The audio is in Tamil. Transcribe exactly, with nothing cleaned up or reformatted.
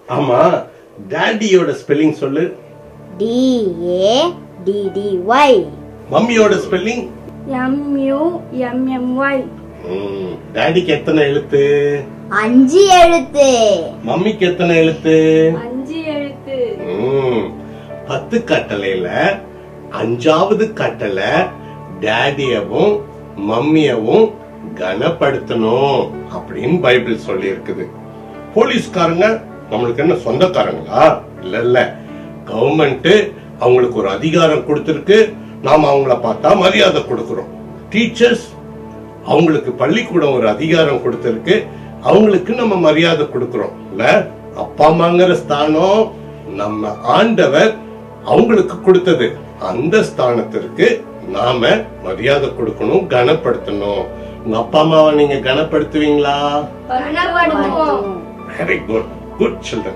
ஆமா, டாடியோட ஸ்பெல்லிங் சொல்லு. D A D D Y. மம்மியோட spelling M U M M Y. டாடிக்கு எத்தனை எழுத்து? அஞ்சு எழுத்து. மம்மிக்கு எத்தனை எழுத்து? அஞ்சு எழுத்து. பத்து கட்டளையில அஞ்சாவது கட்டளை டாடியவும் மம்மியவும் கனப்படுத்தணும் அப்படின்னு பைபிள் சொல்லி இருக்குது. போலீஸ்காரங்க நம்மளுக்கு என்ன சொந்தக்காரங்களா? இல்ல இல்ல, கவர்மெண்ட் அவங்களுக்கு ஒரு அதிகாரம் கொடுத்திருக்கு, நாம அவங்கள பார்த்தா மரியாதை கொடுக்கிறோம். டீச்சர்ஸ் அவங்களுக்கு பள்ளிக்கூடம் ஒரு அதிகாரம் கொடுத்திருக்கு, அவங்களுக்கு நம்ம மரியாதை கொடுக்கிறோம். இல்ல, அப்பா அம்மாங்கிற ஸ்தானம் நம்ம ஆண்டவர் அவங்களுக்கு கொடுத்தது. அந்த ஸ்தானத்திற்கு நாம மரியாதை கொடுக்கணும், கனப்படுத்தணும். உங்க அப்பா அம்மாவை நீங்க கனப்படுத்துவீங்களா? கனப்படுத்துவோம். Very good, good children.